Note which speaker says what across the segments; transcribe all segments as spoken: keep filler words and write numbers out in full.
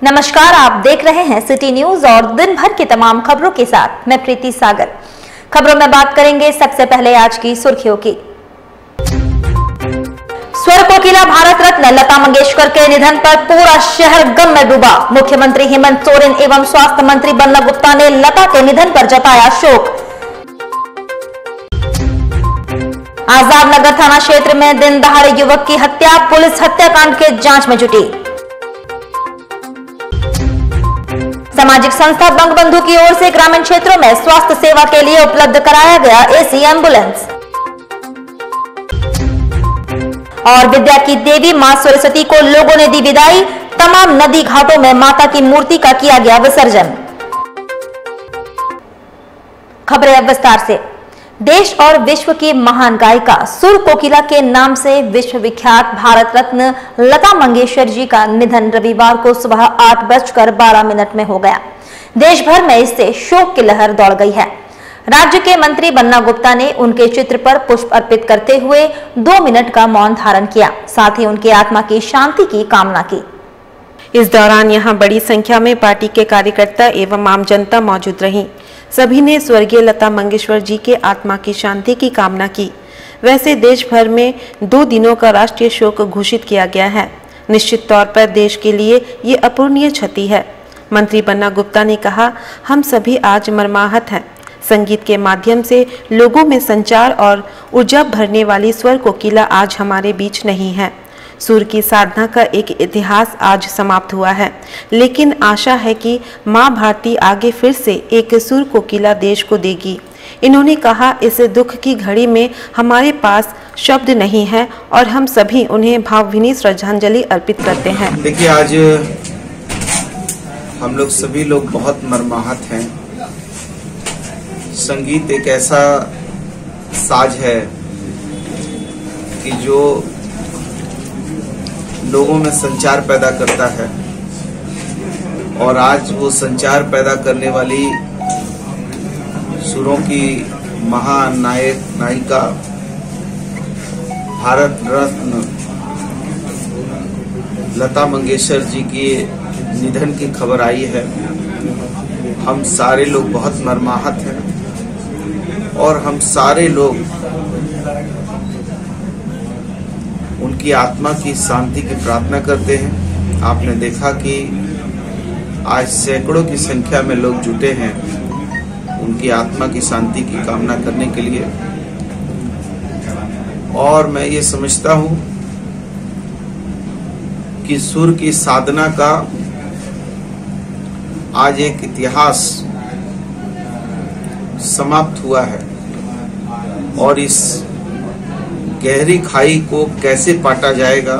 Speaker 1: नमस्कार, आप देख रहे हैं सिटी न्यूज और दिन भर की तमाम खबरों के साथ मैं प्रीति सागर। खबरों में बात करेंगे सबसे पहले आज की सुर्खियों की। स्वर कोकिला भारत रत्न लता मंगेशकर के निधन पर पूरा शहर गम में डूबा। मुख्यमंत्री हेमंत सोरेन एवं स्वास्थ्य मंत्री बन्ना गुप्ता ने लता के निधन पर जताया शोक। आजाद नगर थाना क्षेत्र में दिन दहाड़े युवक की हत्या, पुलिस हत्याकांड के जांच में जुटी। सामाजिक संस्था बंगबंधु की ओर से ग्रामीण क्षेत्रों में स्वास्थ्य सेवा के लिए उपलब्ध कराया गया एसी एम्बुलेंस। और विद्या की देवी मां सरस्वती को लोगों ने दी विदाई, तमाम नदी घाटों में माता की मूर्ति का किया गया विसर्जन। खबरें अब विस्तार से। देश और विश्व की महान गायिका सुर कोकिला के नाम से विश्वविख्यात भारत रत्न लता मंगेशकर जी का निधन रविवार को सुबह आठ बजकर बारह मिनट में हो गया। देश भर में इससे शोक की लहर दौड़ गई है। राज्य के मंत्री बन्ना गुप्ता ने उनके चित्र पर पुष्प अर्पित करते हुए दो मिनट का मौन धारण किया, साथ ही उनकी आत्मा की शांति की कामना की।
Speaker 2: इस दौरान यहां बड़ी संख्या में पार्टी के कार्यकर्ता एवं आम जनता मौजूद रही। सभी ने स्वर्गीय लता मंगेशकर जी के आत्मा की शांति की कामना की। वैसे देश भर में दो दिनों का राष्ट्रीय शोक घोषित किया गया है। निश्चित तौर पर देश के लिए ये अपूरणीय क्षति है। मंत्री बन्ना गुप्ता ने कहा, हम सभी आज मर्माहत हैं। संगीत के माध्यम से लोगों में संचार और ऊर्जा भरने वाली स्वर कोकिला आज हमारे बीच नहीं है। सुर की साधना का एक इतिहास आज समाप्त हुआ है, लेकिन आशा है कि मां भारती आगे फिर से एक सुर कोकिला देश को देगी। इन्होंने कहा, इस दुख की घड़ी में हमारे पास शब्द नहीं है और हम सभी उन्हें भावभीनी श्रद्धांजलि अर्पित करते हैं।
Speaker 3: देखिए, आज हम लोग सभी लोग बहुत मर्माहत हैं। संगीत एक ऐसा साज है कि जो लोगों में संचार पैदा करता है, और आज वो संचार पैदा करने वाली सुरों की महान नायक नायिका भारत रत्न लता मंगेशकर जी की निधन की खबर आई है। हम सारे लोग बहुत मर्माहत हैं और हम सारे लोग उनकी आत्मा की शांति की प्रार्थना करते हैं। आपने देखा कि आज सैकड़ों की संख्या में लोग जुटे हैं उनकी आत्मा की शांति की कामना करने के लिए। और मैं ये समझता हूं कि सुर की साधना का आज एक इतिहास समाप्त हुआ है, और इस गहरी खाई को कैसे पाटा जाएगा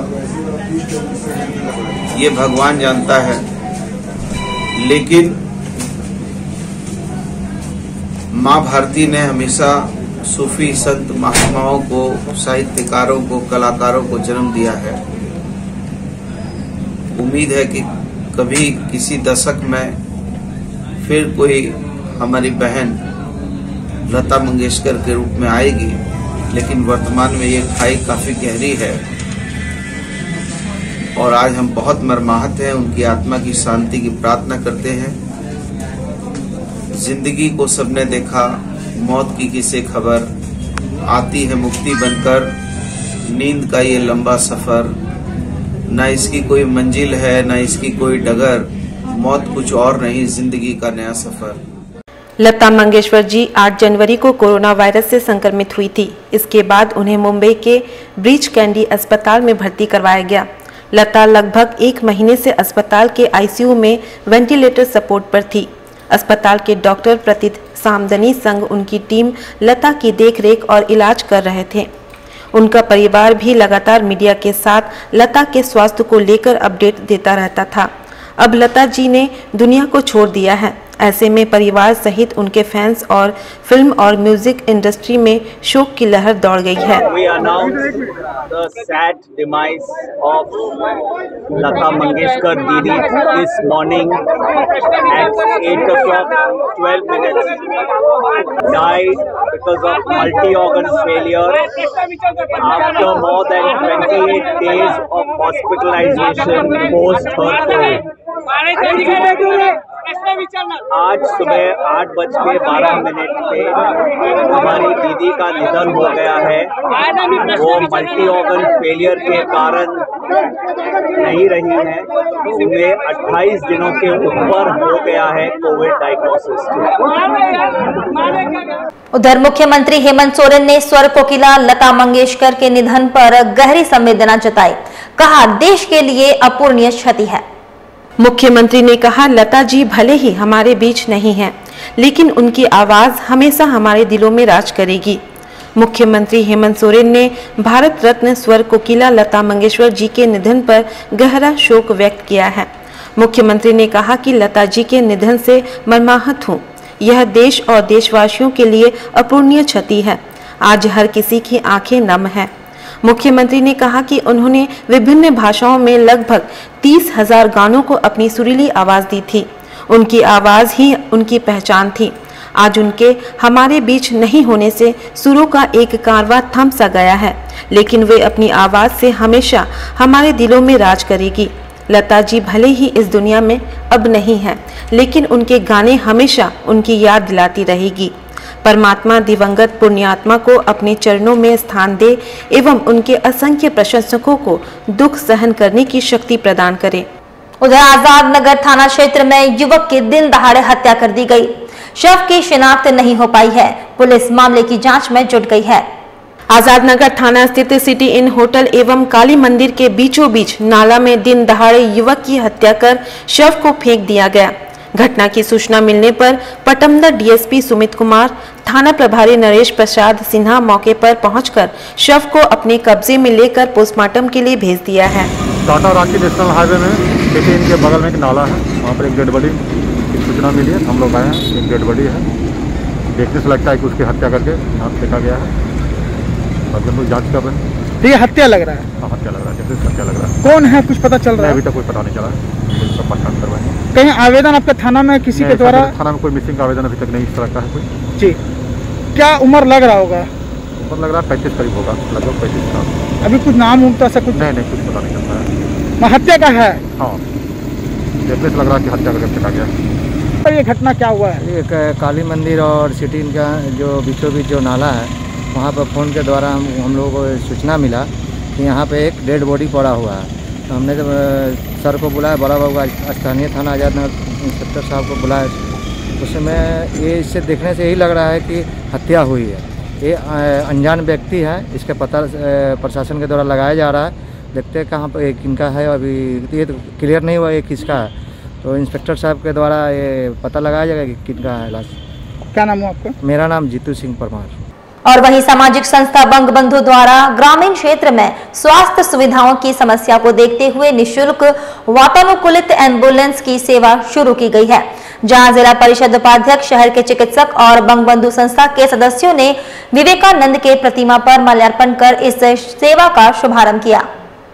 Speaker 3: ये भगवान जानता है। लेकिन मां भारती ने हमेशा सूफी संत महात्माओं को, साहित्यकारों को, कलाकारों को जन्म दिया है। उम्मीद है कि कभी किसी दशक में फिर कोई हमारी बहन लता मंगेशकर के रूप में आएगी, लेकिन वर्तमान में ये खाई काफी गहरी है और आज हम बहुत मर्माहत हैं। उनकी आत्मा की शांति की प्रार्थना करते हैं। जिंदगी को सबने देखा, मौत की किसे खबर, आती है मुक्ति बनकर, नींद का ये लंबा सफर, न इसकी कोई मंजिल है न इसकी कोई डगर, मौत कुछ और नहीं, जिंदगी का नया सफर।
Speaker 2: लता मंगेशकर जी आठ जनवरी को कोरोना वायरस से संक्रमित हुई थी। इसके बाद उन्हें मुंबई के ब्रीच कैंडी अस्पताल में भर्ती करवाया गया। लता लगभग एक महीने से अस्पताल के आईसीयू में वेंटिलेटर सपोर्ट पर थी। अस्पताल के डॉक्टर प्रतीत सामदनी संग उनकी टीम लता की देखरेख और इलाज कर रहे थे। उनका परिवार भी लगातार मीडिया के साथ लता के स्वास्थ्य को लेकर अपडेट देता रहता था। अब लता जी ने दुनिया को छोड़ दिया है। ऐसे में परिवार सहित उनके फैंस और फिल्म और म्यूजिक इंडस्ट्री में शोक की लहर दौड़ गई है।
Speaker 4: We announce the sad demise of Lata Mangeshkar Didi this morning at eight o'clock twelve minutes. Died because of multi-organ failure after more than twenty-eight days of hospitalization post her COVID. आज सुबह आठ बज के बारह minute पे हमारी दीदी का निधन हो गया है। वो मल्टी ऑर्गन फेलियर के कारण नहीं रही है। उन्हें अट्ठाईस दिनों के ऊपर हो गया है कोविड डायग्नोसिस।
Speaker 1: उधर मुख्यमंत्री हेमंत सोरेन ने स्वर कोकिला लता मंगेशकर के निधन पर गहरी संवेदना जताई। कहा, देश के लिए अपूरणीय क्षति है।
Speaker 2: मुख्यमंत्री ने कहा, लता जी भले ही हमारे बीच नहीं हैं, लेकिन उनकी आवाज हमेशा हमारे दिलों में राज करेगी। मुख्यमंत्री हेमंत सोरेन ने भारत रत्न स्वर कोकिला लता मंगेशकर जी के निधन पर गहरा शोक व्यक्त किया है। मुख्यमंत्री ने कहा कि लता जी के निधन से मर्माहत हूँ। यह देश और देशवासियों के लिए अपूरणीय क्षति है। आज हर किसी की आंखें नम हैं। मुख्यमंत्री ने कहा कि उन्होंने विभिन्न भाषाओं में लगभग तीस हजार गानों को अपनी सुरीली आवाज दी थी। उनकी आवाज ही उनकी पहचान थी। आज उनके हमारे बीच नहीं होने से सुरों का एक कारवां थम सा गया है, लेकिन वे अपनी आवाज से हमेशा हमारे दिलों में राज करेगी। लता जी भले ही इस दुनिया में अब नहीं है, लेकिन उनके गाने हमेशा उनकी याद दिलाती रहेगी। परमात्मा दिवंगत पुण्यात्मा को अपने चरणों में स्थान दे एवं उनके असंख्य प्रशंसकों को दुख सहन करने की शक्ति प्रदान करे।
Speaker 1: उधर आजाद नगर थाना क्षेत्र में युवक की दिन दहाड़े हत्या कर दी गई। शव की शिनाख्त नहीं हो पाई है। पुलिस मामले की जांच में जुट गई है।
Speaker 2: आजाद नगर थाना स्थित सिटी इन होटल एवं काली मंदिर के बीचों बीच नाला में दिन दहाड़े युवक की हत्या कर शव को फेंक दिया गया। घटना की सूचना मिलने पर पटमदा डीएसपी सुमित कुमार, थाना प्रभारी नरेश प्रसाद सिन्हा मौके पर पहुंचकर शव को अपने कब्जे में लेकर पोस्टमार्टम के लिए भेज दिया है।
Speaker 5: टाटा रांची नेशनल हाईवे में सिटी इन के बगल में एक नाला है, वहाँ पर एक डेड बॉडी की सूचना मिली है। हम लोग आए हैं, एक डेड बॉडी है। देखने से लगता है कि उसकी हत्या करके यहाँ फेंका गया है। अब हम लोग जाँच कर रहे हैं।
Speaker 6: ये हत्या लग रहा है।
Speaker 5: हाँ, हत्या लग रहा है। जैसे हत्या लग रहा है।
Speaker 6: कौन है कुछ पता चल रहा है?
Speaker 5: अभी तक कोई पता नहीं चला है। सब पहचान करवाएंगे।
Speaker 6: कहीं आवेदन आपके थाना में किसी के द्वारा?
Speaker 5: थाना में कोई मिसिंग का आवेदन अभी तक नहीं इस तरह का है कोई।
Speaker 6: जी, क्या उम्र लग रहा होगा?
Speaker 5: उम्र लग रहा है पैंतीस करीब होगा, लगभग पैंतीस साल।
Speaker 6: अभी कुछ नाम उमता ऐसा कुछ?
Speaker 5: नहीं नहीं, कुछ पता नहीं चलता है।
Speaker 6: हत्या का है? हाँ,
Speaker 5: देखने से लग रहा है कि हत्या करके फेंका गया है।
Speaker 6: ये घटना क्या हुआ है?
Speaker 7: एक काली मंदिर और सिटी इन का जो बीचों बीच जो नाला है, वहाँ पर फ़ोन के द्वारा हम हम लोगों को सूचना मिला कि यहाँ पे एक डेड बॉडी पड़ा हुआ है। तो हमने जब सर को बुलाया, बड़ा बाबू स्थानीय थाना आजाद नगर इंस्पेक्टर साहब को बुलाया, उसमें ये इससे देखने से यही लग रहा है कि हत्या हुई है। ये अनजान व्यक्ति है, इसके पता प्रशासन के द्वारा लगाया जा रहा है। देखते हैं कहाँ पर किनका है, अभी ये तो क्लियर नहीं हुआ ये किसका है। तो इंस्पेक्टर साहब के द्वारा ये पता लगाया जाएगा कि किनका है लाश।
Speaker 6: क्या नाम है आपका?
Speaker 7: मेरा नाम जीतू सिंह परमार।
Speaker 1: और वहीं सामाजिक संस्था बंग बंधु द्वारा ग्रामीण क्षेत्र में स्वास्थ्य सुविधाओं की समस्या को देखते हुए निःशुल्क वातानुकूलित एम्बुलेंस की सेवा शुरू की गई है, जहां जिला परिषद उपाध्यक्ष, शहर के चिकित्सक और बंग बंधु संस्था के सदस्यों ने विवेकानंद के प्रतिमा पर माल्यार्पण कर इस सेवा का शुभारंभ किया।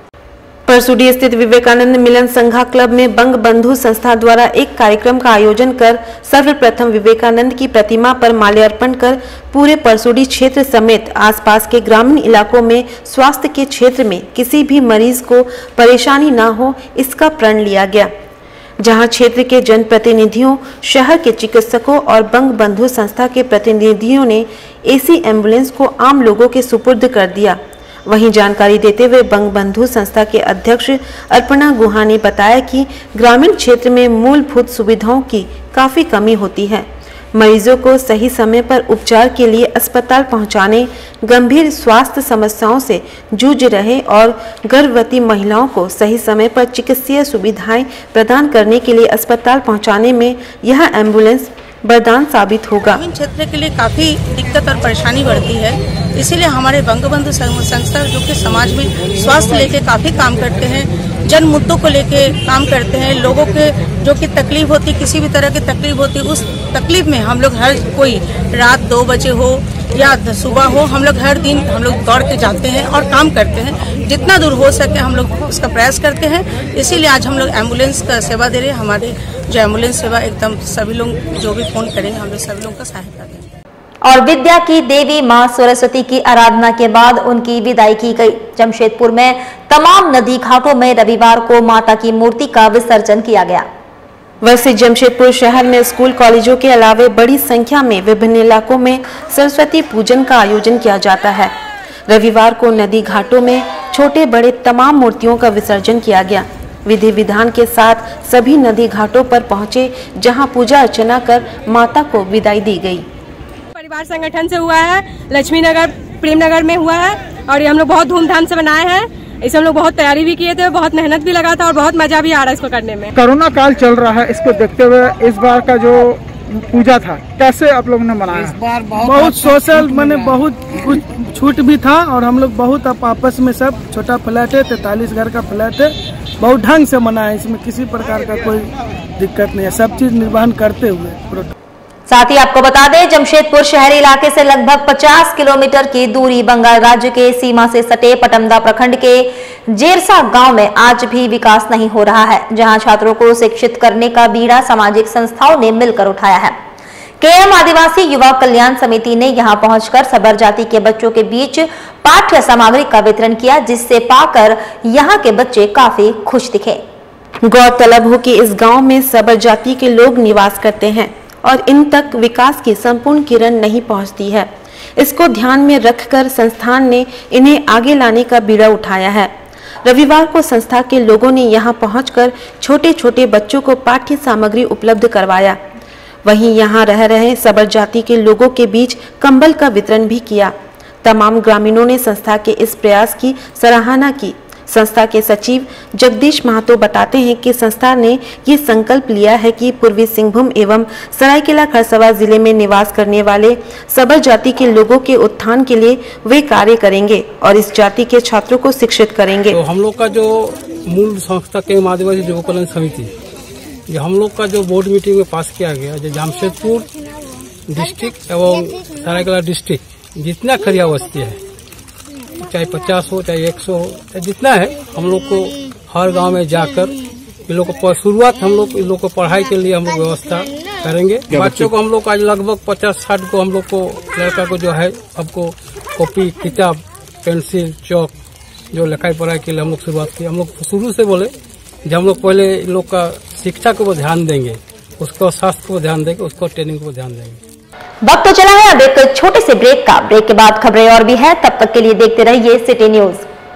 Speaker 2: परसुडी स्थित विवेकानंद मिलन संघा क्लब में बंग बंधु संस्था द्वारा एक कार्यक्रम का आयोजन कर सर्वप्रथम विवेकानंद की प्रतिमा पर माल्यार्पण कर पूरे परसुडी क्षेत्र समेत आसपास के ग्रामीण इलाकों में स्वास्थ्य के क्षेत्र में किसी भी मरीज को परेशानी न हो, इसका प्रण लिया गया। जहां क्षेत्र के जनप्रतिनिधियों, शहर के चिकित्सकों और बंग बंधु संस्था के प्रतिनिधियों ने एसी एम्बुलेंस को आम लोगों के सुपुर्द कर दिया। वहीं जानकारी देते हुए बंग बंधु संस्था के अध्यक्ष अर्पणा गुहा ने बताया कि ग्रामीण क्षेत्र में मूलभूत सुविधाओं की काफी कमी होती है। मरीजों को सही समय पर उपचार के लिए अस्पताल पहुंचाने, गंभीर स्वास्थ्य समस्याओं से जूझ रहे और गर्भवती महिलाओं को सही समय पर चिकित्सीय सुविधाएं प्रदान करने के लिए अस्पताल पहुंचाने में यह एम्बुलेंस वरदान साबित होगा।
Speaker 8: ग्रामीण क्षेत्र के लिए काफी दिक्कत और परेशानी बढ़ती है, इसीलिए हमारे बंग बंधु संस्था जो कि समाज में स्वास्थ्य लेके काफी काम करते हैं, जन मुद्दों को लेके काम करते हैं। लोगों के जो कि तकलीफ होती, किसी भी तरह की तकलीफ होती, उस तकलीफ में हम लोग हर कोई रात दो बजे हो या सुबह हो, हम लोग हर दिन हम लोग दौड़ के जाते हैं और काम करते हैं। जितना दूर हो सके हम लोग उसका प्रयास करते हैं। इसीलिए आज हम लोग एम्बुलेंस का सेवा दे रहे हैं। हमारे जो एम्बुलेंस सेवा एकदम सभी लोग जो भी फोन करेंगे हम लोग सभी लोगों का सहायता देंगे।
Speaker 1: और विद्या की देवी मां सरस्वती की आराधना के बाद उनकी विदाई की गई। जमशेदपुर में तमाम नदी घाटों में रविवार को माता की मूर्ति का विसर्जन किया गया।
Speaker 2: वैसे जमशेदपुर शहर में स्कूल कॉलेजों के अलावे बड़ी संख्या में विभिन्न इलाकों में सरस्वती पूजन का आयोजन किया जाता है। रविवार को नदी घाटों में छोटे बड़े तमाम मूर्तियों का विसर्जन किया गया। विधि विधान के साथ सभी नदी घाटों पर पहुंचे, जहां पूजा अर्चना कर माता को विदाई दी गई।
Speaker 9: परिवार संगठन से हुआ है, लक्ष्मी नगर प्रेम नगर में हुआ है और ये हम लोग बहुत धूमधाम से बनाए हैं। इसे हम लोग बहुत तैयारी भी किए थे, बहुत मेहनत भी लगा था और बहुत मजा भी आ रहा है इसको करने में।
Speaker 6: कोरोना काल चल रहा है, इसको देखते हुए इस बार का जो पूजा था कैसे आप लोगों ने मनाया?
Speaker 10: इस बार बहुत, बहुत सोशल मैंने बहुत कुछ छूट भी था और हम लोग बहुत आपस में सब छोटा फ्लैट है, तैतालीस घर का फ्लैट है, बहुत ढंग से मनाया। इसमें किसी प्रकार का कोई दिक्कत नहीं है, सब चीज निर्वहन करते हुए।
Speaker 1: साथ ही आपको बता दें, जमशेदपुर शहरी इलाके से लगभग पचास किलोमीटर की दूरी बंगाल राज्य के सीमा से सटे पटमदा प्रखंड के जेरसा गांव में आज भी विकास नहीं हो रहा है, जहां छात्रों को शिक्षित करने का बीड़ा सामाजिक संस्थाओं ने मिलकर उठाया है। केएम आदिवासी युवा कल्याण समिति ने यहां पहुंचकर सबर जाति के बच्चों के बीच पाठ्य सामग्री का वितरण किया, जिससे पाकर यहां के बच्चे काफी खुश दिखे।
Speaker 2: गौरतलब हो कि इस गाँव में सबर जाति के लोग निवास करते हैं और इन तक विकास की संपूर्ण किरण नहीं पहुंचती है। इसको ध्यान में रखकर संस्थान ने इन्हें आगे लाने का बीड़ा उठाया है। रविवार को संस्था के लोगों ने यहां पहुंचकर छोटे छोटे बच्चों को पाठ्य सामग्री उपलब्ध करवाया। वहीं यहां रह रहे सबर जाति के लोगों के बीच कंबल का वितरण भी किया। तमाम ग्रामीणों ने संस्था के इस प्रयास की सराहना की। संस्था के सचिव जगदीश महतो बताते हैं कि संस्था ने ये संकल्प लिया है कि पूर्वी सिंहभूम एवं सरायकेला खरसावां जिले में निवास करने वाले सबर जाति के लोगों के उत्थान के लिए वे कार्य करेंगे और इस जाति के छात्रों को शिक्षित करेंगे।
Speaker 11: तो हम लोग का जो मूल संस्था के आदिवासी युवा कल्याण समिति, ये हम लोग का जो बोर्ड मीटिंग में पास किया गया, जो जमशेदपुर डिस्ट्रिक्ट एवं सरायकेला डिस्ट्रिक्ट जितना खरिया बस्ती है, चाहे पचास हो चाहे एक सौ हो चाहे जितना है, हम लोग को हर गांव में जाकर इन लोग को शुरुआत हम लोग इन लोग को पढ़ाई के लिए हम लोग व्यवस्था करेंगे। बच्चों को हम लोग आज लगभग पचास साठ को हम लोग को लड़का को जो है सबको कॉपी किताब पेंसिल चौक जो लिखाई पढ़ाई के लिए हम लोग शुरुआत की। हम लोग शुरू से बोले जब हम लोग पहले इन लोग का शिक्षा को ध्यान देंगे, उसको स्वास्थ्य को ध्यान देंगे, उसको ट्रेनिंग को ध्यान देंगे।
Speaker 1: वक्त तो चला है अब एक छोटे से ब्रेक का। ब्रेक के बाद खबरें और भी है, तब तक के लिए देखते रहिए सिटी न्यूज।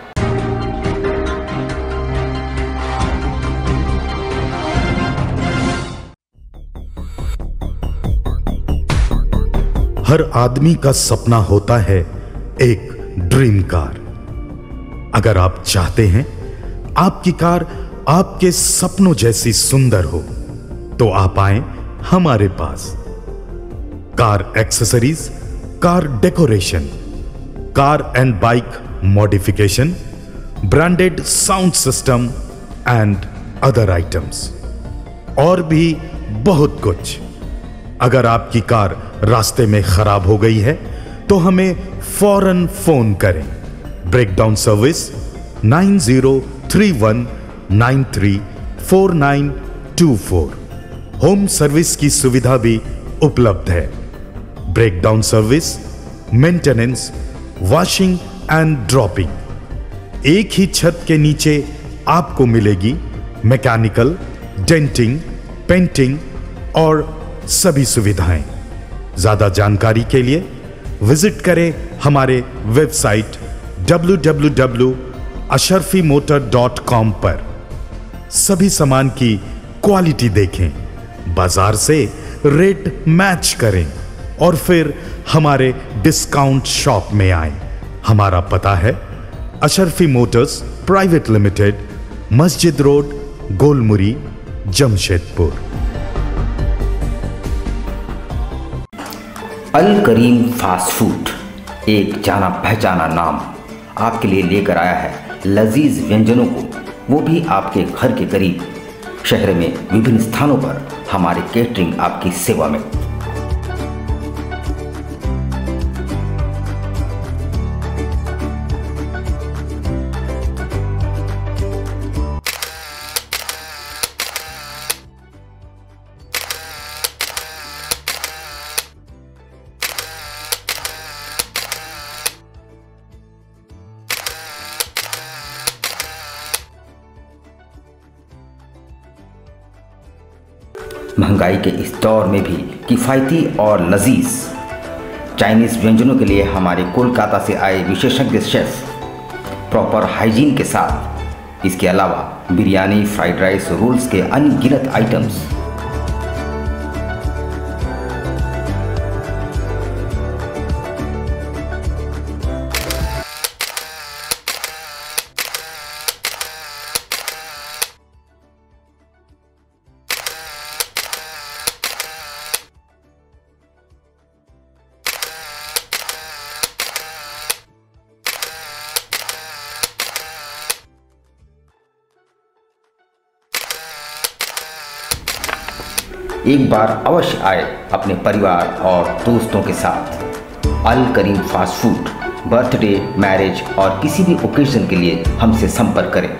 Speaker 12: हर आदमी का सपना होता है एक ड्रीम कार। अगर आप चाहते हैं आपकी कार आपके सपनों जैसी सुंदर हो, तो आप आए हमारे पास। Car accessories, car decoration, car and bike modification, branded sound system and other items, और भी बहुत कुछ। अगर आपकी कार रास्ते में खराब हो गई है तो हमें फौरन फोन करें। Breakdown service nine zero three one nine three four nine two four. Home service की सुविधा भी उपलब्ध है। Breakdown service, maintenance, washing and dropping. एक ही छत के नीचे आपको मिलेगी मैकेनिकल, डेंटिंग, पेंटिंग और सभी सुविधाएं। ज्यादा जानकारी के लिए विजिट करें हमारे website W W W dot Ashrafi motor dot com पर। सभी सामान की क्वालिटी देखें, बाजार से रेट मैच करें और फिर हमारे डिस्काउंट शॉप में आएं। हमारा पता है Ashrafi motors private limited, Masjid road, Golmuri, Jamshedpur.
Speaker 13: Al Karim fast food, एक जाना पहचाना नाम, आपके लिए लेकर आया है लजीज व्यंजनों को, वो भी आपके घर के करीब। शहर में विभिन्न स्थानों पर हमारे केटरिंग आपकी सेवा में। महंगाई के इस दौर में भी किफ़ायती और लजीज चाइनीज़ व्यंजनों के लिए हमारे कोलकाता से आए विशेषज्ञ शेफ प्रॉपर हाइजीन के साथ, इसके अलावा बिरयानी, फ्राइड राइस, रोल्स के अनगिनत आइटम्स। एक बार अवश्य आए अपने परिवार और दोस्तों के साथ। Al Karim fast food, birthday, marriage और किसी भी ओकेजन के लिए हमसे संपर्क करें।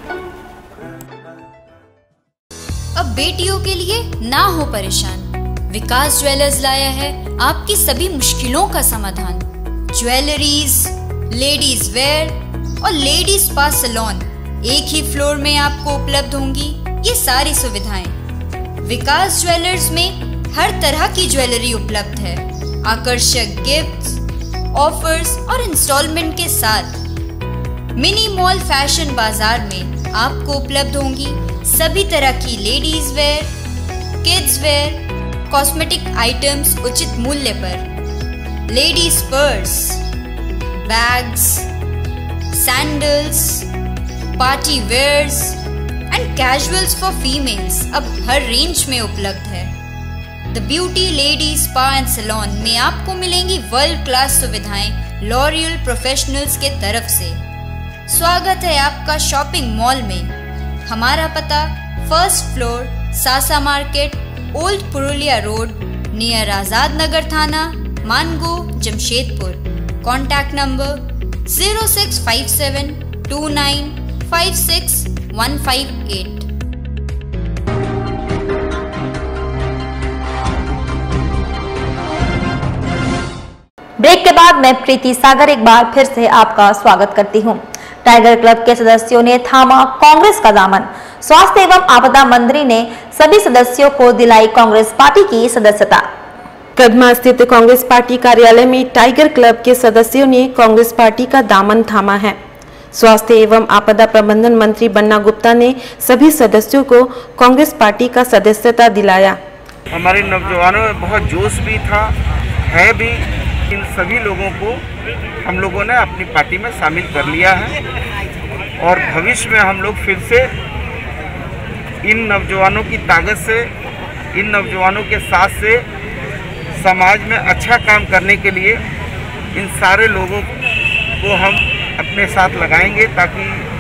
Speaker 14: अब बेटियों के लिए ना हो परेशान, विकास ज्वेलर्स लाया है आपकी सभी मुश्किलों का समाधान। ज्वेलरीज, लेडीज वेयर और लेडीज स्पा सैलून एक ही फ्लोर में आपको उपलब्ध होंगी ये सारी सुविधाएं। विकास ज्वेलर्स में हर तरह की ज्वेलरी उपलब्ध है। आकर्षक गिफ्ट्स, ऑफर्स और इंस्टॉलमेंट के साथ मिनी मॉल फैशन बाजार में आपको उपलब्ध होंगी सभी तरह की ladies wear, kids wear, cosmetic items उचित मूल्य पर। Ladies purse, bags, sandals, party wears and casuals for females अब हर रेंज में उपलब्ध है। The beauty lady spa and salon में आपको मिलेंगी वर्ल्ड क्लास सुविधाएं लॉरियल प्रोफेशनल्स के तरफ से। स्वागत है आपका शॉपिंग मॉल में। हमारा पता first floor, Sasa market, old Purulia road, near Azad Nagar थाना, Mango, Jamshedpur. Contact number zero six five seven two nine five six one five eight.
Speaker 1: Break के बाद मैं प्रीति सागर एक बार फिर से आपका स्वागत करती हूं। टाइगर क्लब के सदस्यों ने थामा कांग्रेस का दामन। स्वास्थ्य एवं आपदा मंत्री ने सभी सदस्यों को दिलाई कांग्रेस पार्टी की सदस्यता।
Speaker 2: कदमा स्थित कांग्रेस पार्टी कार्यालय में टाइगर क्लब के सदस्यों ने कांग्रेस पार्टी का दामन थामा है। स्वास्थ्य एवं आपदा प्रबंधन मंत्री बन्ना गुप्ता ने सभी सदस्यों को कांग्रेस पार्टी का सदस्यता दिलाया।
Speaker 15: हमारे नौजवानों में बहुत जोश भी था, है भी। इन सभी लोगों को हम लोगों ने अपनी पार्टी में शामिल कर लिया है और भविष्य में हम लोग फिर से इन नौजवानों की ताकत से, इन नौजवानों के साथ से समाज में अच्छा काम करने के लिए इन सारे लोगों को हम अपने साथ लगाएंगे, ताकि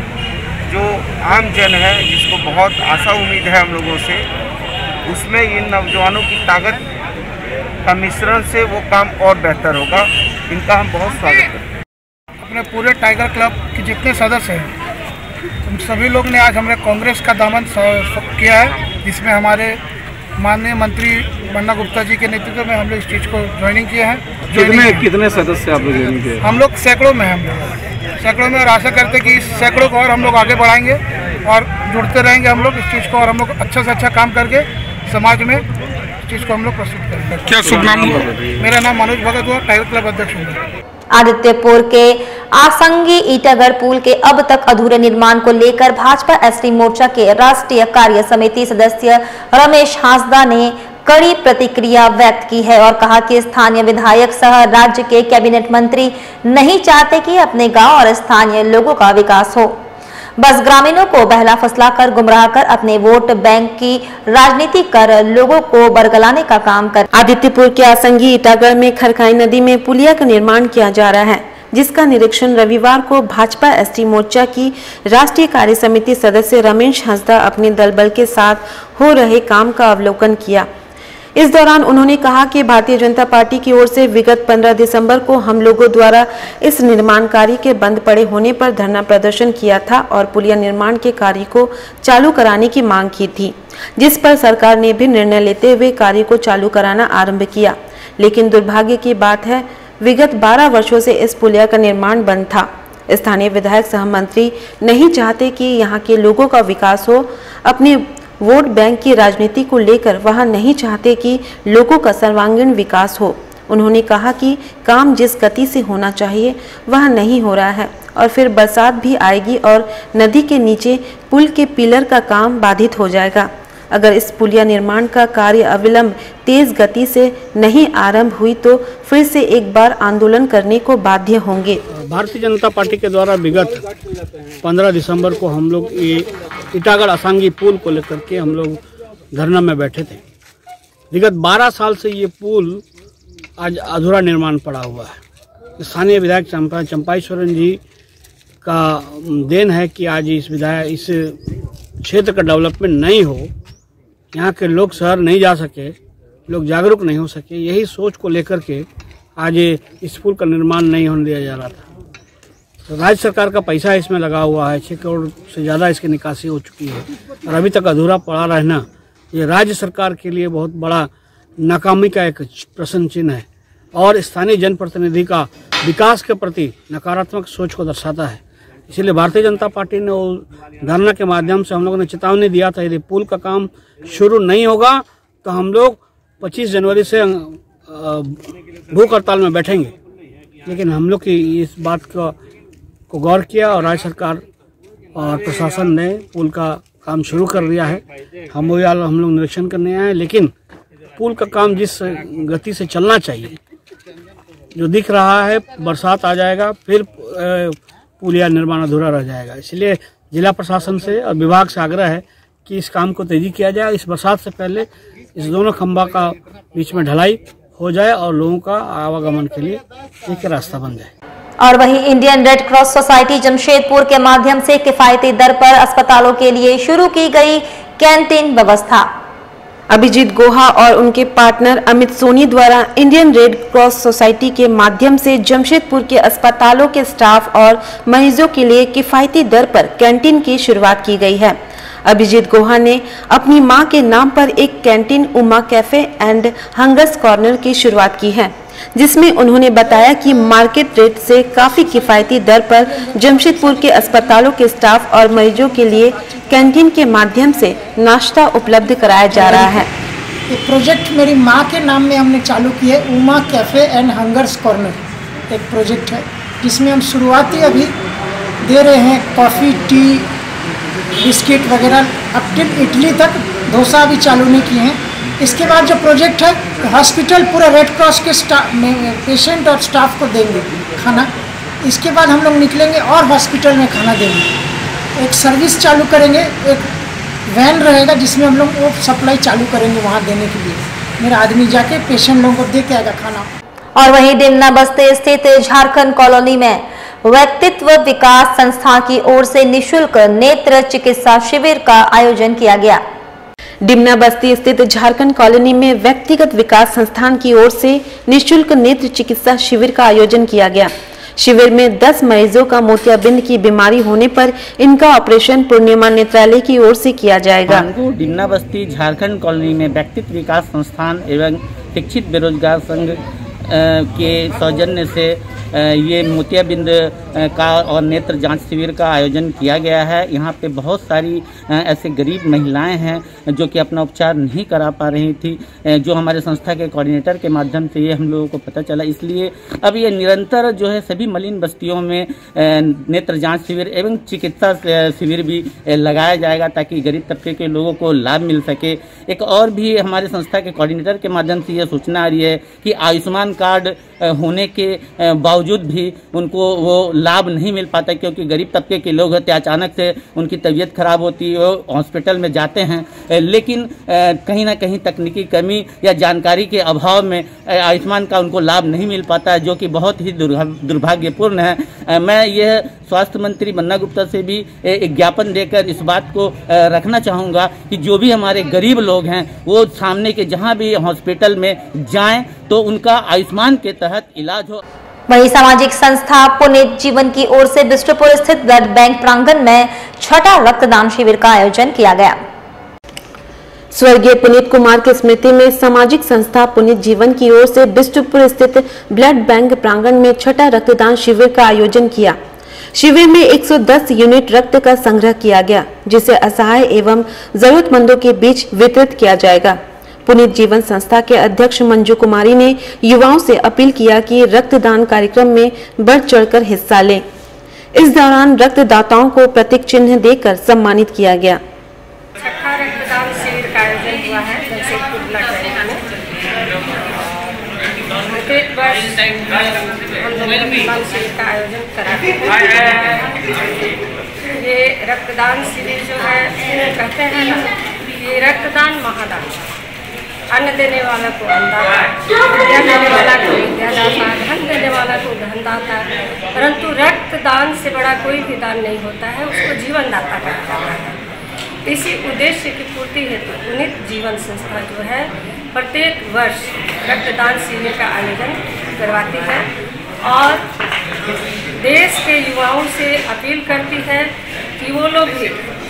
Speaker 15: जो आम जन है जिसको बहुत आशा उम्मीद है हम लोगों से, उसमें इन नौजवानों की ताकत का मिश्रण से वो काम और बेहतर होगा। इनका हम बहुत स्वागत करते हैं।
Speaker 10: अपने पूरे टाइगर क्लब के जितने सदस्य हैं उन सभी लोग ने आज हमारे कांग्रेस का दामन किया है, जिसमें हमारे माननीय मंत्री बन्ना गुप्ता जी के नेतृत्व में हम लोग इस चीज़ को ज्वाइनिंग किए हैं।
Speaker 16: कितने कितने सदस्य आप लोग ज्वाइनिंग किए?
Speaker 10: हम लोग सैकड़ों में हम लोग सैकड़ों में और आशा करते कि इस सैकड़ों को और हम लोग आगे बढ़ाएंगे और जुड़ते रहेंगे हम लोग इस चीज़ को, और हम लोग अच्छा से अच्छा काम करके समाज में इस चीज़ को हम लोग प्रस्तुत करेंगे।
Speaker 16: क्या शुभ नाम हुआ?
Speaker 10: मेरा नाम मनोज भगत हुआ, टाइगर क्लब अध्यक्ष हूँ।
Speaker 1: आदित्यपुर के आसंगी ईटागढ़ पुल के अब तक अधूरे निर्माण को लेकर भाजपा एसटी मोर्चा के राष्ट्रीय कार्य समिति सदस्य रमेश हांसदा ने कड़ी प्रतिक्रिया व्यक्त की है और कहा कि स्थानीय विधायक सह राज्य के कैबिनेट मंत्री नहीं चाहते कि अपने गांव और स्थानीय लोगों का विकास हो, बस ग्रामीणों को बहला फसला कर गुमराह कर अपने वोट बैंक की राजनीति कर लोगों को बरगलाने का काम कर।
Speaker 2: आदित्यपुर के आसंगी ईटागढ़ में खरखाई नदी में पुलिया का निर्माण किया जा रहा है, जिसका निरीक्षण रविवार को भाजपा एसटी मोर्चा की राष्ट्रीय कार्य समिति सदस्य रमेश हांसदा अपने दल बल के साथ हो रहे काम का अवलोकन किया। इस दौरान उन्होंने कहा कि भारतीय जनता पार्टी की ओर से विगत पंद्रह दिसंबर को हम लोगों द्वारा इस निर्माण कार्य के बंद पड़े होने पर धरना प्रदर्शन किया था और पुलिया निर्माण के कार्य को चालू कराने की मांग की थी, जिस पर सरकार ने भी निर्णय लेते हुए कार्य को चालू कराना आरंभ किया। लेकिन दुर्भाग्य की बात है, विगत बारह वर्षों से इस पुलिया का निर्माण बंद था। स्थानीय विधायक सह मंत्री नहीं चाहते कि यहाँ के लोगों का विकास हो, अपने वोट बैंक की राजनीति को लेकर वह नहीं चाहते कि लोगों का सर्वांगीण विकास हो। उन्होंने कहा कि काम जिस गति से होना चाहिए वह नहीं हो रहा है और फिर बरसात भी आएगी और नदी के नीचे पुल के पिलर का काम बाधित हो जाएगा। अगर इस पुलिया निर्माण का कार्य अविलंब तेज गति से नहीं आरंभ हुई तो फिर से एक बार आंदोलन करने को बाध्य होंगे।
Speaker 11: भारतीय जनता पार्टी के द्वारा विगत पंद्रह दिसंबर को हम लोग ये ईटागढ़ असांगी पुल को लेकर के हम लोग धरना में बैठे थे। विगत बारह साल से ये पुल आज अधूरा निर्माण पड़ा हुआ है। स्थानीय विधायक चंपा चंपाईश्वरन जी का देन है कि आज इस विधायक इस क्षेत्र का डेवलपमेंट नहीं हो, यहाँ के लोग शहर नहीं जा सके, लोग जागरूक नहीं हो सके, यही सोच को लेकर के आज इस पुल का निर्माण नहीं होने दिया जा रहा था। तो राज्य सरकार का पैसा इसमें लगा हुआ है, छः करोड़ से ज़्यादा इसकी निकासी हो चुकी है और अभी तक अधूरा पड़ा रहना ये राज्य सरकार के लिए बहुत बड़ा नाकामी का एक प्रश्न चिन्ह है और स्थानीय जनप्रतिनिधि का विकास के प्रति नकारात्मक सोच को दर्शाता है। इसलिए भारतीय जनता पार्टी ने धरना के माध्यम से हम लोगों ने चेतावनी दिया था, यदि पुल का काम शुरू नहीं होगा तो हम लोग पच्चीस जनवरी से भूख हड़ताल में बैठेंगे। लेकिन हम लोग की इस बात को, को गौर किया और राज्य सरकार और प्रशासन ने पुल का काम शुरू कर दिया है। हम वो हम लोग निरीक्षण करने आए, लेकिन पुल का काम जिस गति से चलना चाहिए जो दिख रहा है, बरसात आ जाएगा फिर पुलिया निर्माण अधूरा रह जाएगा। इसलिए जिला प्रशासन से और विभाग से आग्रह है कि इस काम को तेजी किया जाए, इस बरसात से पहले इस दोनों खंभा का बीच में ढलाई हो जाए और लोगों का आवागमन के लिए एक रास्ता बन जाए।
Speaker 1: और वहीं Indian red cross society Jamshedpur के माध्यम से किफायती दर पर अस्पतालों के लिए शुरू की गई कैंटीन व्यवस्था।
Speaker 2: अभिजीत गोहा और उनके पार्टनर अमित सोनी द्वारा इंडियन रेड क्रॉस सोसाइटी के माध्यम से जमशेदपुर के अस्पतालों के स्टाफ और मरीजों के लिए किफायती दर पर कैंटीन की शुरुआत की गई है। अभिजीत गोहा ने अपनी मां के नाम पर एक canteen Uma cafe and hunger's corner की शुरुआत की है, जिसमें उन्होंने बताया कि मार्केट रेट से काफी किफायती दर पर जमशेदपुर के अस्पतालों के स्टाफ और मरीजों के लिए कैंटीन के माध्यम से नाश्ता उपलब्ध कराया जा रहा है।
Speaker 17: ये प्रोजेक्ट मेरी माँ के नाम में हमने चालू किया है, Uma cafe and hunger's corner एक प्रोजेक्ट है जिसमें हम शुरुआती अभी दे रहे हैं कॉफ़ी, टी, बिस्किट वगैरह, अब टिल इडली तक, डोसा भी चालू नहीं किए हैं। इसके बाद जो प्रोजेक्ट है हॉस्पिटल पूरा रेड क्रॉस के स्टाफ पेशेंट और स्टाफ को देंगे खाना। इसके बाद हम लोग निकलेंगे और हॉस्पिटल में खाना देंगे। एक सर्विस चालू करेंगे, एक वैन रहेगा जिसमें हम लोग वो सप्लाई चालू करेंगे वहाँ देने के लिए। मेरा आदमी जाके पेशेंट लोगों को दे के आएगा खाना।
Speaker 1: और वहीं डिमना बस्ती स्थित झारखंड कॉलोनी में व्यक्तित्व विकास संस्थान की ओर से निशुल्क नेत्र चिकित्सा शिविर का आयोजन किया गया।
Speaker 2: डिमना बस्ती स्थित झारखंड कॉलोनी में व्यक्तिगत विकास संस्थान की ओर से निशुल्क नेत्र चिकित्सा शिविर का आयोजन किया गया। शिविर में दस मरीजों का मोतियाबिंद की बीमारी होने पर इनका ऑपरेशन पूर्णिमा नेत्रालय की ओर से किया जाएगा।
Speaker 18: डिमना बस्ती झारखंड कॉलोनी में व्यक्तिगत विकास संस्थान एवं शिक्षित बेरोजगार संघ के सौजन्य से ये मोतियाबिंद का और नेत्र जांच शिविर का आयोजन किया गया है। यहाँ पे बहुत सारी ऐसे गरीब महिलाएं हैं जो कि अपना उपचार नहीं करा पा रही थी, जो हमारे संस्था के कोऑर्डिनेटर के माध्यम से ये हम लोगों को पता चला। इसलिए अब ये निरंतर जो है सभी मलिन बस्तियों में नेत्र जांच शिविर एवं चिकित्सा शिविर भी लगाया जाएगा ताकि गरीब तबके के लोगों को लाभ मिल सके। एक और भी हमारे संस्था के कोऑर्डिनेटर के माध्यम से ये सूचना आ रही है कि आयुष्मान कार्ड होने के बावजूद भी उनको वो लाभ नहीं मिल पाता, क्योंकि गरीब तबके के लोग होते अचानक से उनकी तबीयत खराब होती है, वो हॉस्पिटल में जाते हैं, लेकिन कहीं ना कहीं तकनीकी कमी या जानकारी के अभाव में आयुष्मान का उनको लाभ नहीं मिल पाता है, जो कि बहुत ही दुर्भाग्यपूर्ण है। मैं यह स्वास्थ्य मंत्री बन्ना गुप्ता से भी एक ज्ञापन देकर इस बात को रखना चाहूँगा कि जो भी हमारे गरीब लोग हैं वो सामने के जहाँ भी हॉस्पिटल में जाएं तो उनका आयुष्मान के तहत इलाज हो।
Speaker 1: वहीं सामाजिक संस्था पुनीत जीवन की ओर से बिष्टुपुर स्थित ब्लड बैंक प्रांगण में छठा रक्तदान शिविर का आयोजन किया गया।
Speaker 2: स्वर्गीय पुनीत कुमार की स्मृति में सामाजिक संस्था पुनीत जीवन की ओर से बिष्टुपुर स्थित ब्लड बैंक प्रांगण में छठा रक्तदान शिविर का आयोजन किया। शिविर में एक सौ दस यूनिट रक्त का संग्रह किया गया, जिसे असहाय एवं जरूरतमंदों के बीच वितरित किया जाएगा। पुनीत जीवन संस्था के अध्यक्ष मंजू कुमारी ने युवाओं से अपील किया कि रक्तदान कार्यक्रम में बढ़ चढ़कर हिस्सा लें। इस दौरान रक्तदाताओं को प्रतीक चिन्ह देकर सम्मानित किया गया।
Speaker 9: छठा रक्तदान शिविर का आयोजन हुआ है जमशेदपुर ब्लड बैंक में। प्रत्येक वर्ष हम लोग रक्तदान शिविर का आयोजन कराते हैं। ये रक्तदान शिविर जो है कहते हैं ना, ये रक्तदान महादान, अन्न देने वाला को अन्नदाता, विद्या देने वाला को विद्यादाता, धन देने वाला को धनदाता। परंतु रक्तदान से बड़ा कोई भी दान नहीं होता है, उसको जीवन दाता कहा जाता है। इसी उद्देश्य की पूर्ति हेतु पुनीत जीवन संस्था जो है प्रत्येक वर्ष रक्तदान शिविर का आयोजन करवाती है और देश के युवाओं से अपील करती है कि वो लोग भी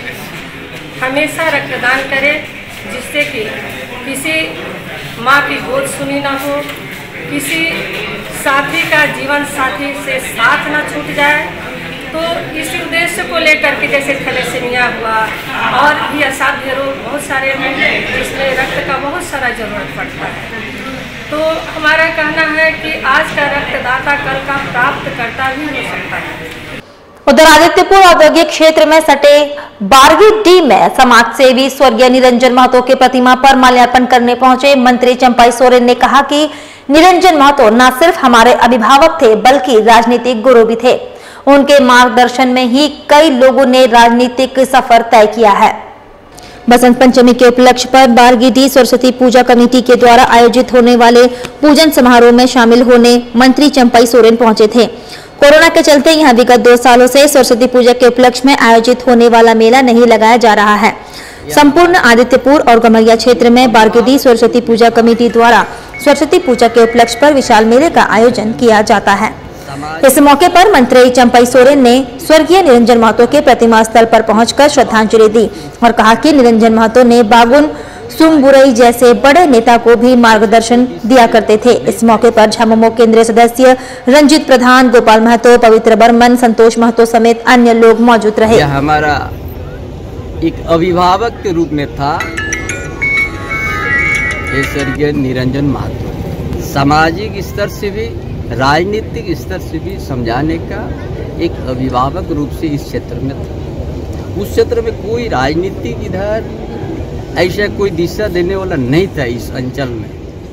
Speaker 9: हमेशा रक्तदान करें, जिससे कि किसी माँ की गोद सुनी ना हो, किसी साथी का जीवन साथी से साथ ना छूट जाए। तो इसी उद्देश्य को लेकर के जैसे थैलेसीमिया हुआ और भी असाध्य रोग बहुत सारे हैं जिसमें रक्त का बहुत सारा जरूरत पड़ता है। तो हमारा कहना है कि आज का रक्तदाता कल का प्राप्तकर्ता भी हो सकता है।
Speaker 1: उधर आदित्यपुर औद्योगिक क्षेत्र में सटे बारगी डी में समाज सेवी स्वर्गीय निरंजन महतो के प्रतिमा पर माल्यार्पण करने पहुंचे मंत्री चंपाई सोरेन ने कहा कि निरंजन महतो न सिर्फ हमारे अभिभावक थे बल्कि राजनीतिक गुरु भी थे। उनके मार्गदर्शन में ही कई लोगों ने राजनीतिक सफर तय किया है। बसंत पंचमी के उपलक्ष्य पर बारगीडी सरस्वती पूजा कमेटी के द्वारा आयोजित होने वाले पूजन समारोह में शामिल होने मंत्री चंपाई सोरेन पहुंचे थे। कोरोना के चलते यहां विगत दो सालों से सरस्वती पूजा के उपलक्ष्य में आयोजित होने वाला मेला नहीं लगाया जा रहा है। संपूर्ण आदित्यपुर और गमरिया क्षेत्र में बारगीडी सरस्वती पूजा कमेटी द्वारा सरस्वती पूजा के उपलक्ष्य पर विशाल मेले का आयोजन किया जाता है। इस मौके पर मंत्री चंपाई सोरेन ने स्वर्गीय निरंजन महतो के प्रतिमा स्थल पर पहुंचकर श्रद्धांजलि दी और कहा कि निरंजन महतो ने बागुन सुमबुरई जैसे बड़े नेता को भी मार्गदर्शन दिया करते थे। इस मौके पर झामुमो केंद्रीय सदस्य रंजित प्रधान, गोपाल महतो, पवित्र बर्मन, संतोष महतो समेत अन्य लोग मौजूद रहे।
Speaker 19: यह हमारा एक अभिभावक के रूप में था स्वर्गीय निरंजन महतो। सामाजिक स्तर से भी राजनीतिक स्तर से भी समझाने का एक अभिभावक रूप से इस क्षेत्र में था। उस क्षेत्र में कोई राजनीतिक इधर ऐसा कोई दिशा देने वाला नहीं था इस अंचल में।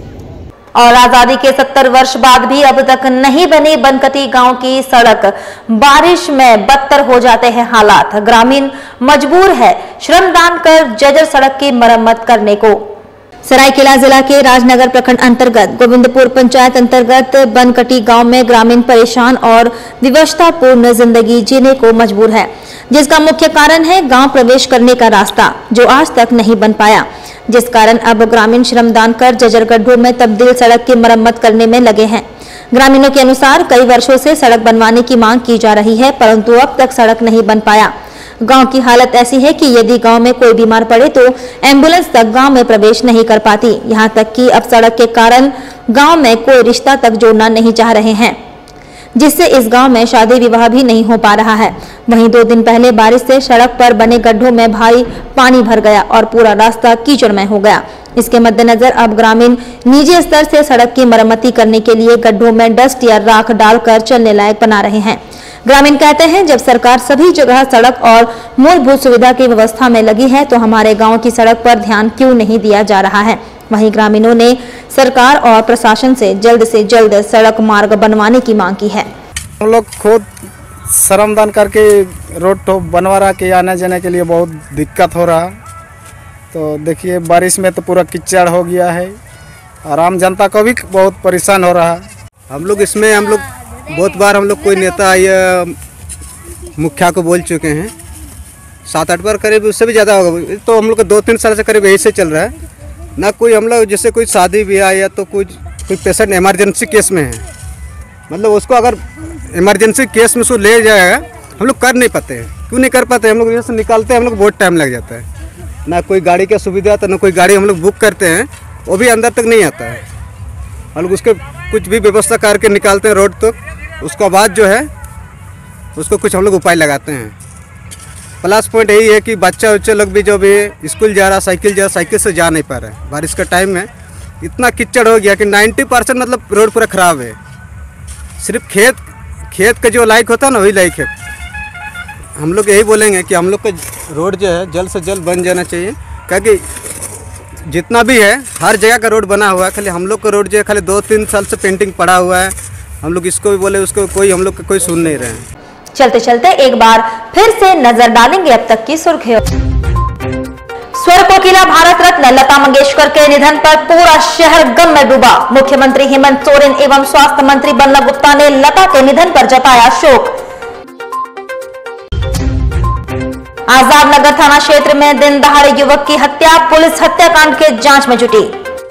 Speaker 1: और आजादी के सत्तर वर्ष बाद भी अब तक नहीं बनी बनकटी गांव की सड़क, बारिश में बदतर हो जाते हैं हालात। ग्रामीण मजबूर है श्रमदान कर जर्जर सड़क की मरम्मत करने को। सरायकेला जिला के राजनगर प्रखंड अंतर्गत गोविंदपुर पंचायत अंतर्गत बनकटी गांव में ग्रामीण परेशान और विवशतापूर्ण जिंदगी जीने को मजबूर है, जिसका मुख्य कारण है गांव प्रवेश करने का रास्ता जो आज तक नहीं बन पाया, जिस कारण अब ग्रामीण श्रमदान कर जर्जर गड्ढों में तब्दील सड़क की मरम्मत करने में लगे हैं। ग्रामीणों के अनुसार कई वर्षों से सड़क बनवाने की मांग की जा रही है, परंतु अब तक सड़क नहीं बन पाया। गांव की हालत ऐसी है कि यदि गांव में कोई बीमार पड़े तो एम्बुलेंस तक गांव में प्रवेश नहीं कर पाती। यहां तक कि अब सड़क के कारण गांव में कोई रिश्ता तक जोड़ना नहीं चाह रहे हैं, जिससे इस गांव में शादी विवाह भी नहीं हो पा रहा है। वहीं दो दिन पहले बारिश से सड़क पर बने गड्ढों में भारी पानी भर गया और पूरा रास्ता कीचड़मय हो गया। इसके मद्देनजर अब ग्रामीण निजी स्तर से सड़क की मरम्मती करने के लिए गड्ढों में डस्ट या राख डालकर चलने लायक बना रहे हैं। ग्रामीण कहते हैं, जब सरकार सभी जगह सड़क और मूलभूत सुविधा की व्यवस्था में लगी है तो हमारे गांव की सड़क पर ध्यान क्यों नहीं दिया जा रहा है। वहीं ग्रामीणों ने सरकार और प्रशासन से जल्द से जल्द सड़क मार्ग बनवाने की मांग की है।
Speaker 6: हम लोग खुद श्रमदान करके रोड तो बनवा रहा कि आने जाने के लिए बहुत दिक्कत हो रहा। तो देखिए बारिश में तो पूरा कीचड़ हो गया है और आम जनता को भी बहुत परेशान हो रहा।
Speaker 20: हम लोग इसमें हम लोग बहुत बार हम लोग कोई नेता या मुखिया को बोल चुके हैं, सात आठ बार करीब, उससे भी ज़्यादा होगा। तो हम लोग को दो तीन साल से करीब यही से चल रहा है ना। कोई हम लोग जैसे कोई शादी ब्याह या तो कुछ कोई पेशेंट इमरजेंसी केस में है, मतलब उसको अगर इमरजेंसी केस में उसको ले जाएगा, हम लोग कर नहीं पाते हैं। क्यों नहीं कर पाते? हम लोग जैसे निकालते हैं हम लोग बहुत टाइम लग जाता है। ना कोई गाड़ी का सुविधा तो ना कोई गाड़ी हम लोग बुक करते हैं, वो भी अंदर तक नहीं आता है। हम लोग उसके कुछ भी व्यवस्था करके निकालते हैं रोड तक, उसके बाद जो है उसको कुछ हम लोग उपाय लगाते हैं। प्लस पॉइंट यही है कि बच्चा बच्चे लोग भी जो भी स्कूल जा रहा, साइकिल जा रहा, साइकिल से जा नहीं पा रहे हैं। बारिश का टाइम में इतना कीचड़ हो गया कि नब्बे परसेंट मतलब रोड पूरा ख़राब है। सिर्फ खेत खेत का जो लायक होता है ना वही लायक है। हम लोग यही बोलेंगे कि हम लोग का रोड जो है जल्द से जल्द बन जाना चाहिए, क्योंकि जितना भी है हर जगह का रोड बना हुआ है। खाली हम लोग का रोड जो है खाली दो तीन साल से पेंटिंग पड़ा हुआ है। हम लोग इसको भी बोले उसको कोई हम लोग का कोई सुन नहीं रहे हैं।
Speaker 1: चलते चलते एक बार फिर से नजर डालेंगे अब तक की सुर्खियों। स्वर कोकिला भारत रत्न लता मंगेशकर के निधन पर पूरा शहर गम में डूबा। मुख्यमंत्री हेमंत सोरेन एवं स्वास्थ्य मंत्री बन्ना गुप्ता ने लता के निधन पर जताया शोक। आजाद नगर थाना क्षेत्र में दिन दहाड़े युवक की हत्या, पुलिस हत्याकांड के जांच में जुटी।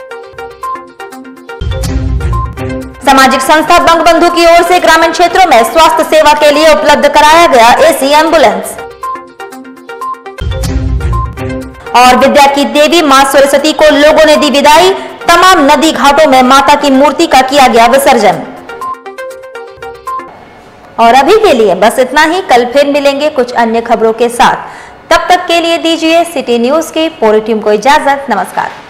Speaker 1: सामाजिक संस्था बंगबंधु की ओर से ग्रामीण क्षेत्रों में स्वास्थ्य सेवा के लिए उपलब्ध कराया गया एसी एम्बुलेंस। और विद्या की देवी मां सरस्वती को लोगों ने दी विदाई, तमाम नदी घाटों में माता की मूर्ति का किया गया विसर्जन। और अभी के लिए बस इतना ही। कल फिर मिलेंगे कुछ अन्य खबरों के साथ। तब तक के लिए दीजिए सिटी न्यूज की पूरी टीम को इजाजत। नमस्कार।